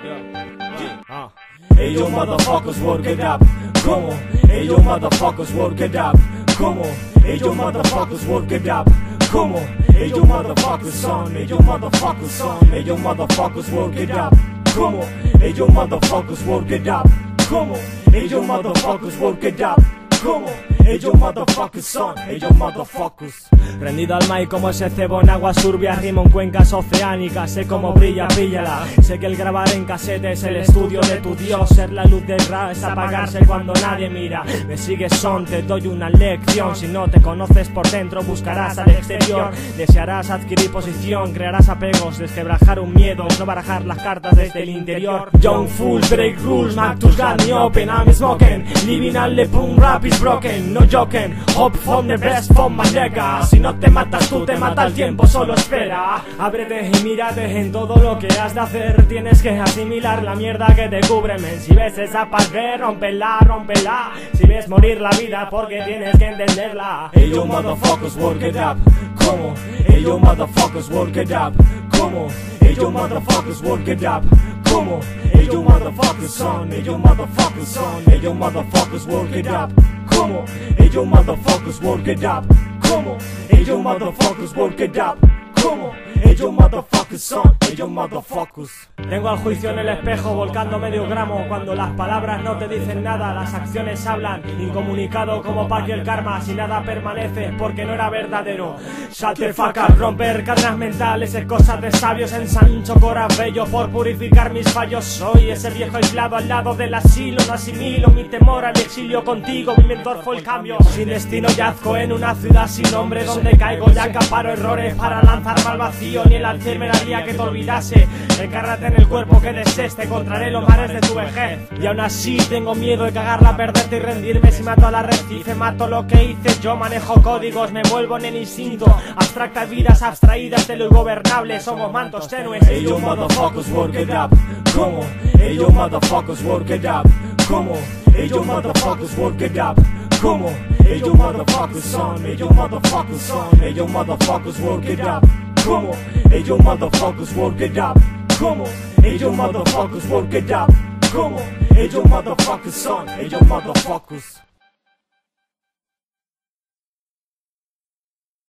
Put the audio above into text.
Hey yo motherfuckers, work it up. Come on. Hey yo motherfuckers, work it up. Come on. Hey yo motherfuckers, work it up. Come on. Hey yo motherfuckers, son. Hey yo motherfuckers, son. Hey yo motherfuckers, work it up. Come on. Hey yo motherfuckers, work it up. Come on. Hey yo motherfuckers, work it up. Come on. Hey yo motherfuckers, son. Hey yo motherfuckers. Rendido al mic como ese cebo en aguas turbias, rimo en cuencas oceánicas, sé cómo brilla, bríllala. Sé que el grabar en casete es el estudio de tu dios, ser la luz del rap es apagarse cuando nadie mira. Me sigues son, te doy una lección, si no te conoces por dentro buscarás al exterior. Desearás adquirir posición, crearás apegos, desquebrajar un miedo, no barajar las cartas desde el interior. Young fools, break rules, Mac to got me open, I'm smoking, living all the punk rap is broken, no joking, hope from the best from my niggas. Si no te matas tú, te mata el tiempo, solo espera. Ábrete y mírate en todo lo que has de hacer. Tienes que asimilar la mierda que te cubre, men. Si ves esa pared, rómpela, rómpela. Si ves morir la vida, porque tienes que entenderla. Hey yo motherfuckers, work it up. Come on. Hey yo motherfuckers, work it up. Come on. Hey yo motherfuckers, work it up. Come on. Hey yo motherfuckers, son. Hey yo motherfuckers, son. Hey yo motherfuckers, work it up. Come on. Hey yo motherfuckers, work it up. Come on. Hey yo motherfuckers, work it up. Come on. Hey yo motherfuckers, son. Hey yo motherfuckers. Tengo al juicio en el espejo volcando medio gramo. Cuando las palabras no te dicen nada, las acciones hablan. Incomunicado como Pac y el karma. Si nada permanece porque no era verdadero. Shut the fuck up, romper cadenas mentales es cosa de sabios. Ensancho coras bello por purificar mis fallos. Soy ese viejo aislado al lado del asilo. No asimilo mi temor al exilio contigo. Mi mentor fue el cambio. Sin destino yazco en una ciudad sin nombre, donde caigo y acaparo errores para lanzarme al vacío. Ni el alcier me daría que te olvidase. Encárrate en el cuerpo que desees, te encontraré los mares de tu vejez. Y aún así tengo miedo de cagarla, perderte y rendirme. Si mato al arrecife, mato lo que hice. Yo manejo códigos, me vuelvo en el instinto. Abstractas vidas abstraídas de lo ingobernable. Somos mantos tenues. Hey yo motherfuckers, work it up. Come on. Hey yo motherfuckers, work it up. Come on. Hey yo motherfuckers, work it up. Come on. Hey yo motherfuckers, son. Hey yo motherfuckers, son. Hey yo motherfuckers, work it up. Come on. Hey yo motherfuckers, work it up. Come on. Hey yo motherfuckers, work it up. Come on. Hey yo motherfuckers, son. Hey yo motherfuckers.